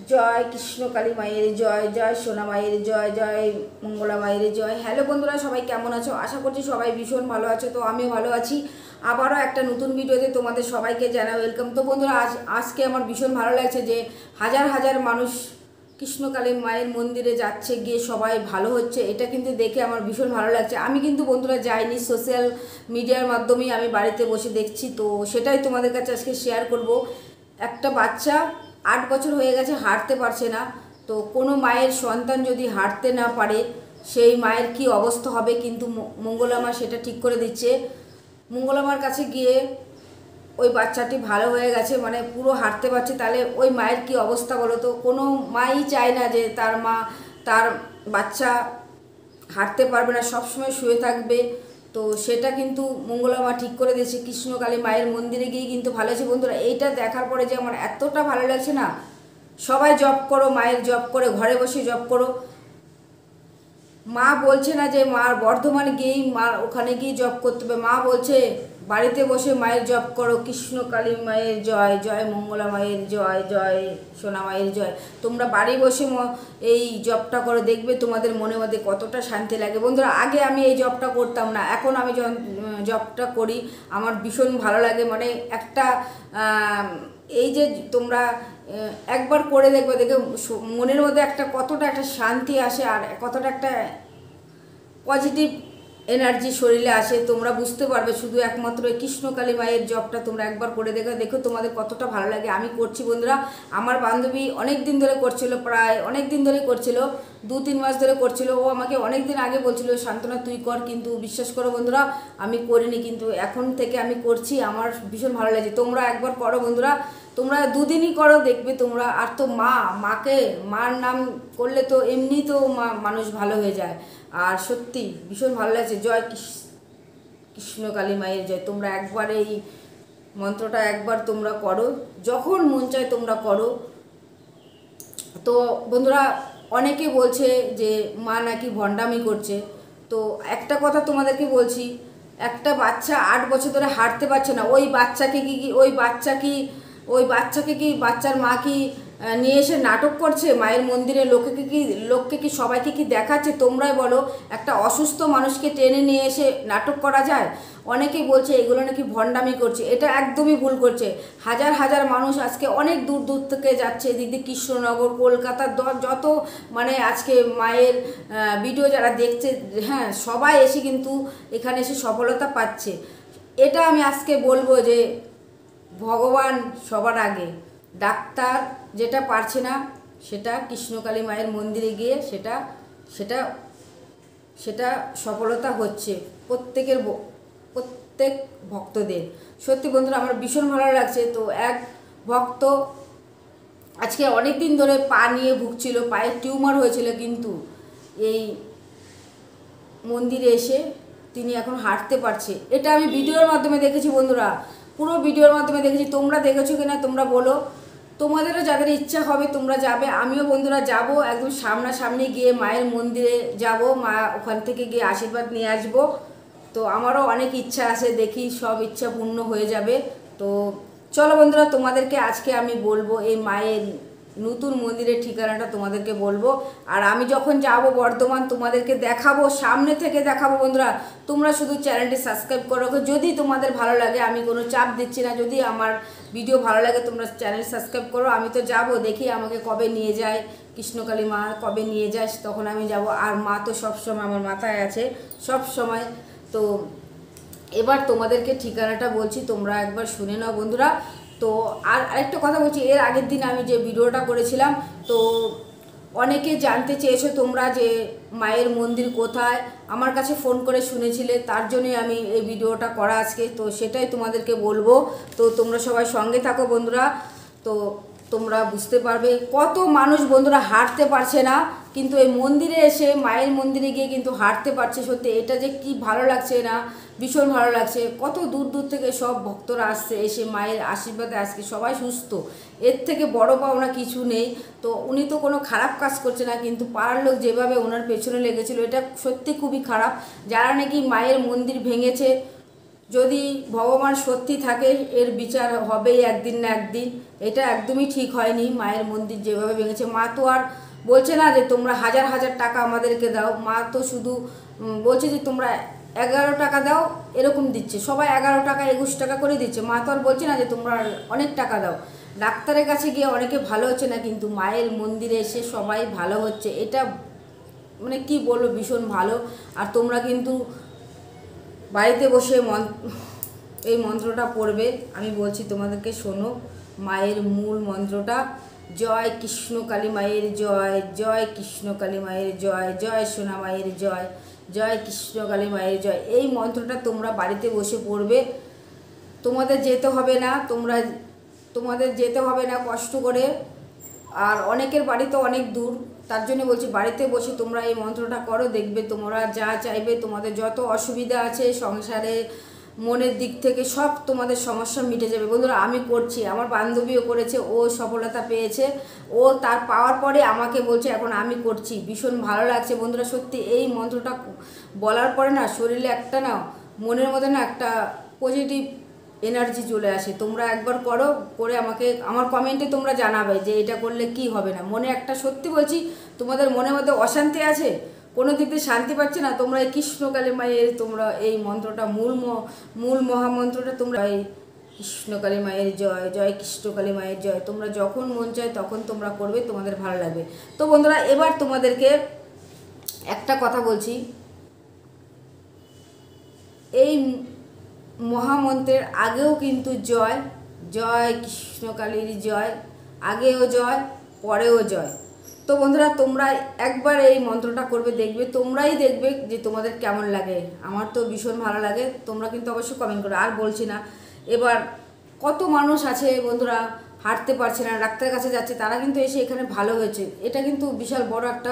জয় কৃষ্ণকালী মায়ের জয়, জয় সোনা মায়ের জয়, জয় মঙ্গলা মায়ের জয়। হ্যালো বন্ধুরা, সবাই কেমন আছো? আশা করছি সবাই ভীষণ ভালো আছো। তো আমিও ভালো আছি। আবারও একটা নতুন ভিডিওতে তোমাদের সবাইকে জানাই ওয়েলকাম। তো বন্ধুরা, আজকে আমার ভীষণ ভালো লাগছে যে হাজার হাজার মানুষ কৃষ্ণকালী মায়ের মন্দিরে যাচ্ছে, গিয়ে সবাই ভালো হচ্ছে। এটা কিন্তু দেখে আমার ভীষণ ভালো লাগছে। আমি কিন্তু বন্ধুরা যাইনি, সোশ্যাল মিডিয়ার মাধ্যমেই আমি বাড়িতে বসে দেখছি। তো সেটাই তোমাদের কাছে আজকে শেয়ার করব। একটা বাচ্চা 8 বছর হয়ে গেছে, হাঁটতে পারছে না। তো কোনো মায়ের সন্তান যদি হাঁটতে না পারে, সেই মায়ের কি অবস্থা হবে। কিন্তু মঙ্গলামা সেটা ঠিক করে দিচ্ছে। মঙ্গলামার কাছে গিয়ে ওই বাচ্চাটি ভালো হয়ে গেছে, মানে পুরো হাঁটতে পারছে। তাহলে ওই মায়ের কি অবস্থা বলো তো? কোনো মাই চায় না যে তার বাচ্চা হাঁটতে পারবে না, সবসময় শুয়ে থাকবে। তো সেটা কিন্তু মঙ্গলামা ঠিক করে দিয়েছে। কৃষ্ণকালী মায়ের মন্দিরে গিয়ে কিন্তু ভালো আছে বন্ধুরা। এইটা দেখার পরে যে আমার এতটা ভালো লাগছে না। সবাই জব করো, মায়ের জব করে ঘরে বসে জব করো। মা বলছে না যে মার বর্ধমান গিয়েই মা ওখানে গিয়ে জব করতে হবে। মা বলছে বাড়িতে বসে মায়ের জব করো। কৃষ্ণকালী মায়ের জয়, জয় মঙ্গলা মায়ের জয়, জয় সোনা মায়ের জয়। তোমরা বাড়ি বসে এই জবটা করো, দেখবে তোমাদের মনে মধ্যে কতটা শান্তি লাগে বন্ধুরা। আগে আমি এই জবটা করতাম না, এখন আমি জবটা করি, আমার ভীষণ ভালো লাগে। মানে একটা এই যে তোমরা একবার করে দেখবে, দেখে মনের মধ্যে একটা কতটা একটা শান্তি আসে, আর কতটা একটা পজিটিভ এনার্জি শরীরে আসে, তোমরা বুঝতে পারবে। শুধু একমাত্র কৃষ্ণকালী মায়ের জবটা তোমরা একবার করে দেখো তোমাদের কতটা ভালো লাগে। আমি করছি বন্ধুরা। আমার বান্ধবী অনেক দিন ধরে করছিল, প্রায় অনেক দিন ধরে করছিল, 2-3 মাস ধরে করছিল। ও আমাকে অনেক দিন আগে বলছিল শান্তনা তুই কর, কিন্তু বিশ্বাস করো বন্ধুরা আমি করিনি। কিন্তু এখন থেকে আমি করছি, আমার ভীষণ ভালো লাগছে। তোমরা একবার করো বন্ধুরা, তোমরা 2 দিনই করো, দেখবে তোমরা। আর তো মার নাম করলে তো এমনি তো মানুষ ভালো হয়ে যায়। আর সত্যি ভীষণ ভালো লাগছে। জয় কৃষ্ণকালী মায়ের জয়। তোমরা একবার এই মন্ত্রটা একবার তোমরা করো, যখন মন চায় তোমরা করো। তো বন্ধুরা, অনেকে বলছে যে মা নাকি ভণ্ডামি করছে। তো একটা কথা তোমাদেরকে বলছি, একটা বাচ্চা 8 বছর ধরে হাঁটতে পারছে না, ওই বাচ্চাকে কি বাচ্চার মা কি নিয়ে এসে নাটক করছে মায়ের মন্দিরে? লোককে কি সবাইকে কি দেখাচ্ছে? তোমরাই বলো, একটা অসুস্থ মানুষকে টেনে নিয়ে এসে নাটক করা যায়? অনেকেই বলছে এগুলো নাকি ভণ্ডামি করছে। এটা একদমই ভুল করছে। হাজার হাজার মানুষ আজকে অনেক দূর দূর থেকে যাচ্ছে, এদিক দিয়ে কৃষ্ণনগর, কলকাতার যত মানে আজকে মায়ের ভিডিও যারা দেখছে, হ্যাঁ, সবাই এসে কিন্তু এখানে এসে সফলতা পাচ্ছে। এটা আমি আজকে বলবো যে ভগবান সবার আগে। ডাক্তার যেটা পারছে না, সেটা কৃষ্ণকালী মায়ের মন্দিরে গিয়ে সেটা সেটা সেটা সফলতা হচ্ছে প্রত্যেক ভক্তদের। সত্যি বন্ধুরা আমার ভীষণ ভালো লাগছে। তো এক ভক্ত আজকে অনেক দিন ধরে পা নিয়ে ভুগছিল, পায়ে টিউমার হয়েছিল, কিন্তু এই মন্দিরে এসে তিনি এখন হাঁটতে পারছে। এটা আমি ভিডিওর মাধ্যমে দেখেছি বন্ধুরা, পুরো ভিডিওর মাধ্যমে দেখেছি। তোমরা দেখেছো কিনা তোমরা বলো। তোমাদেরও যাদের ইচ্ছা হবে তোমরা যাবে, আমিও বন্ধুরা যাব। একদম সামনাসামনি গিয়ে মায়ের মন্দিরে যাব, মা ওখান থেকে গিয়ে আশীর্বাদ নিয়ে আসবো। তো আমারও অনেক ইচ্ছা আছে, দেখি সব ইচ্ছা পূর্ণ হয়ে যাবে। তো চলো বন্ধুরা, তোমাদেরকে আজকে আমি বলবো এই মায়ের নতুন মন্দিরের ঠিকানাটা তোমাদেরকে বলবো। আর আমি যখন যাব বর্ধমান তোমাদেরকে দেখাবো, সামনে থেকে দেখাবো বন্ধুরা। তোমরা শুধু চ্যানেলটি সাবস্ক্রাইব করো যদি তোমাদের ভালো লাগে। আমি কোনো চাপ দিচ্ছি না, যদি আমার ভিডিও ভালো লাগে তোমরা চ্যানেল সাবস্ক্রাইব করো। আমি তো যাব, দেখি আমাকে কবে নিয়ে যায় কৃষ্ণকালী মা, কবে নিয়ে যায় তখন আমি যাব। আর মা তো সবসময় আমার মাথায় আছে, সব সময়। তো এবার তোমাদেরকে ঠিকানাটা বলছি, তোমরা একবার শুনে নাও বন্ধুরা। তো আর আরেকটা কথা বলছি, এর আগের দিন আমি যে ভিডিওটা করেছিলাম, তো অনেকে জানতে চেয়েছো তোমরা যে মায়ের মন্দির কোথায়, আমার কাছে ফোন করে শুনেছিলে, তার জন্যই আমি এই ভিডিওটা করা আজকে। তো সেটাই তোমাদেরকে বলবো। তো তোমরা সবাই সঙ্গে থাকো বন্ধুরা। তো তোমরা বুঝতে পারবে কত মানুষ বন্ধুরা হাঁটতে পারছে না, কিন্তু এই মন্দিরে এসে মায়ের মন্দিরে গিয়ে কিন্তু হাঁটতে পারছে। সত্যি এটা যে কি ভালো লাগছে না, ভীষণ ভালো লাগছে। কত দূর দূর থেকে সব ভক্তরা আসছে, এসে মায়ের আশীর্বাদে আজকে সবাই সুস্থ। এর থেকে বড় পাওনা কিছু নেই। তো উনি তো কোনো খারাপ কাজ করছে না, কিন্তু পাড়ার লোক যেভাবে ওনার পেছনে লেগেছিল, এটা সত্যি খুবই খারাপ। যারা নাকি মায়ের মন্দির ভেঙেছে, যদি ভগবান সত্যি থাকে এর বিচার হবেই একদিন না একদিন। এটা একদমই ঠিক হয়নি, মায়ের মন্দির যেভাবে ভেঙেছে। মা তো আর বলছে না যে তোমরা হাজার হাজার টাকা আমাদেরকে দাও, মা তো শুধু বলছে যে তোমরা 11 টাকা দাও, এরকম দিচ্ছে। সবাই 11 টাকা 21 টাকা করে দিচ্ছে, মা তো আর বলছে না যে তোমরা অনেক টাকা দাও। ডাক্তারের কাছে গিয়ে অনেকে ভালো হচ্ছে না, কিন্তু মায়ের মন্দিরে এসে সবাই ভালো হচ্ছে। এটা মানে কি বলবো, ভীষণ ভালো। আর তোমরা কিন্তু বাড়িতে বসে এই মন্ত্রটা পড়বে। আমি বলছি তোমাদেরকে, শোনো মায়ের মূল মন্ত্রটা। জয় কৃষ্ণ কালী মায়ের জয়, জয় কৃষ্ণ কালী মায়ের জয়, জয় সোনা মায়ের জয়, জয় কৃষ্ণ কালী মায়ের জয়। এই মন্ত্রটা তোমরা বাড়িতে বসে পড়বে। তোমাদের যেতে হবে না, তোমাদের যেতে হবে না কষ্ট করে। আর অনেকের বাড়ি তো অনেক দূর, তার জন্য বলছি বাড়িতে বসে তোমরা এই মন্ত্রটা করো, দেখবে তোমরা যা চাইবে, তোমাদের যত অসুবিধা আছে সংসারে, মনের দিক থেকে সব তোমাদের সমস্যা মিটে যাবে। বন্ধুরা আমি করছি, আমার বান্ধবীও করেছে, ও সফলতা পেয়েছে। ও তার পাওয়ার পরে আমাকে বলছে এখন আমি করছি, ভীষণ ভালো লাগছে। বন্ধুরা সত্যি এই মন্ত্রটা বলার পরে না শরীরে একটা না মনের মধ্যে না একটা পজিটিভ এনার্জি চলে আসে। তোমরা একবার করো, করে আমাকে আমার কমেন্টে তোমরা জানাবে যে এটা করলে কি হবে না। মনে একটা সত্যি বলছি, তোমাদের মনের মধ্যে অশান্তি আছে, কোনো দিক দিয়ে শান্তি পাচ্ছে না, তোমরা এই কৃষ্ণকালী মায়ের তোমরা এই মন্ত্রটা মূল মহামন্ত্রটা তোমরা এই কৃষ্ণকালী মায়ের জয়, জয় কৃষ্ণকালী মায়ের জয়, তোমরা যখন মন চায় তখন তোমরা করবে, তোমাদের ভালো লাগবে। তো বন্ধুরা এবার তোমাদেরকে একটা কথা বলছি, এই মহামন্ত্রের আগেও কিন্তু জয়, জয় কৃষ্ণকালীর জয়, আগেও জয়, পরেও জয়। তো বন্ধুরা তোমরা একবার এই মন্ত্রটা করবে, দেখবে তোমরাই দেখবে যে তোমাদের কেমন লাগে। আমার তো ভীষণ ভালো লাগে, তোমরা কিন্তু অবশ্যই কমেন্ট করো। আর বলছি না, এবার কত মানুষ আছে বন্ধুরা হাঁটতে পারছে না, ডাক্তারের কাছে যাচ্ছে, তারা কিন্তু এসে এখানে ভালো হয়েছে। এটা কিন্তু বিশাল বড় একটা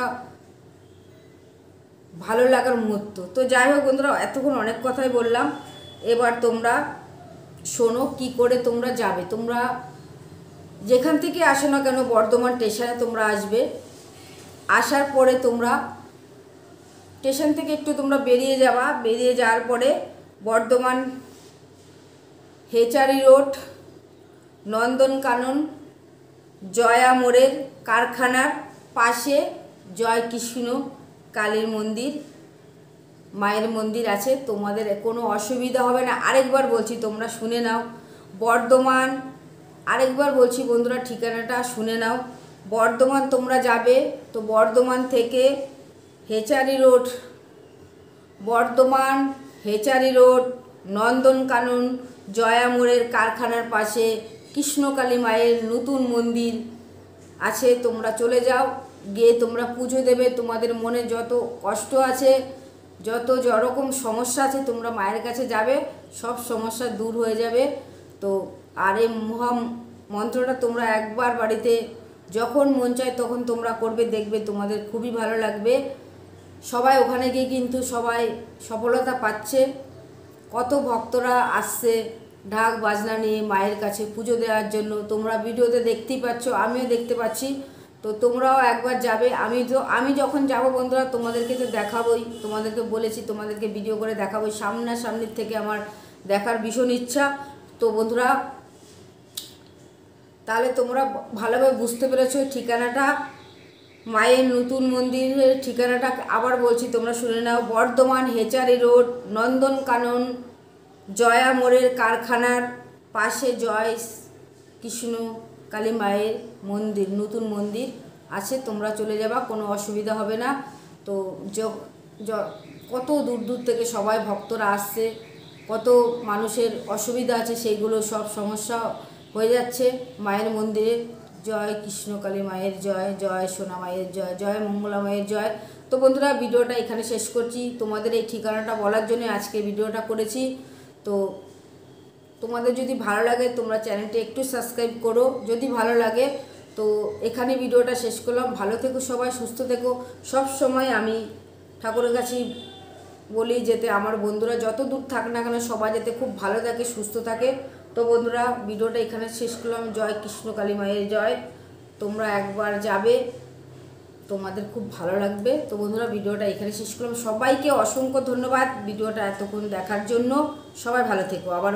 ভালো লাগার মুহূর্ত। তো যাই হোক বন্ধুরা, এতক্ষণ অনেক কথাই বললাম, এবার তোমরা শোনো কি করে তোমরা যাবে। তোমরা যেখান থেকে আসো না কেন বর্ধমান স্টেশনে তোমরা আসবে। আসার পরে তোমরা স্টেশন থেকে একটু তোমরা বেরিয়ে যাওয়া, বেরিয়ে যাওয়ার পরে বর্ধমান হেচারি রোড, নন্দনকানন, জয়া মোড়ের কারখানার পাশে জয় কৃষ্ণ কালীর মন্দির, মায়ের মন্দির আছে। তোমাদের কোনো অসুবিধা হবে না। আরেকবার বলছি তোমরা শুনে নাও, বর্ধমান, আরেকবার বলছি বন্ধুরা ঠিকানাটা শুনে নাও। বর্ধমান তোমরা যাবে তো বর্ধমান থেকে hatchery road, Bardhaman hatchery road, Nandankanan, Joya মোড়ের কারখানার পাশে কৃষ্ণকালী মায়ের নতুন মন্দির আছে। তোমরা চলে যাও, গিয়ে তোমরা পুজো দেবে। তোমাদের মনে যত কষ্ট আছে, যত যরকম সমস্যা আছে, তোমরা মায়ের কাছে যাবে, সব সমস্যা দূর হয়ে যাবে। তো আর এই মহা মন্ত্রটা তোমরা একবার বাড়িতে যখন মন চায় তখন তোমরা করবে, দেখবে তোমাদের খুবই ভালো লাগবে। সবাই ওখানে গিয়ে কিন্তু সবাই সফলতা পাচ্ছে। কত ভক্তরা আসছে ঢাক বাজনা নিয়ে মায়ের কাছে পুজো দেওয়ার জন্য, তোমরা ভিডিওতে দেখতেই পাচ্ছ, আমিও দেখতে পাচ্ছি। তো তোমরাও একবার যাবে। আমি যখন যাব বন্ধুরা তোমাদেরকে তো দেখাবোই, তোমাদেরকে বলেছি তোমাদেরকে ভিডিও করে দেখাবোই, সামনাসামনির থেকে আমার দেখার ভীষণ ইচ্ছা। তো বন্ধুরা তাহলে তোমরা ভালোভাবে বুঝতে পেরেছো ঠিকানাটা, মায়ের নতুন মন্দিরের ঠিকানাটা আবার বলছি, তোমরা শুনে নাও। বর্ধমান হেচারি রোড, নন্দনকানন, জয়া মোড়ের কারখানার পাশে জয় কৃষ্ণ কালী মায়ের মন্দির, নতুন মন্দির আছে। তোমরা চলে যাবা, কোনো অসুবিধা হবে না। তো কত দূর দূর থেকে সবাই ভক্তরা আসছে, কত মানুষের অসুবিধা আছে, সেইগুলো সব সমস্যা হয়ে যাচ্ছে মায়ের মন্দিরে। জয় কৃষ্ণকালী মায়ের জয়, জয় সোনা মায়ের জয়, জয় মঙ্গলা মায়ের জয়। তো বন্ধুরা ভিডিওটা এখানে শেষ করছি। তোমাদের এই ঠিকানাটা বলার জন্য আজকে ভিডিওটা করেছি। তো তোমাদের যদি ভালো লাগে তোমরা চ্যানেলটি একটু সাবস্ক্রাইব করো যদি ভালো লাগে। তো এখানে ভিডিওটা শেষ করলাম। ভালো থেকো সবাই, সুস্থ থেকো। সব সময় আমি ঠাকুরের কাছে বলি যেতে আমার বন্ধুরা যত দূর থাক না কেন সবাই যাতে খুব ভালো থাকে, সুস্থ থাকে। তো বন্ধুরা ভিডিওটা এখানে শেষ করলাম। জয় কৃষ্ণ কালী মায়ের জয়। তোমরা একবার যাবে, তোমাদের খুব ভালো লাগবে। তো বন্ধুরা ভিডিওটা এখানে শেষ করলাম। সবাইকে অসংখ্য ধন্যবাদ ভিডিওটা এতক্ষণ দেখার জন্য। সবাই ভালো থেকো। আবার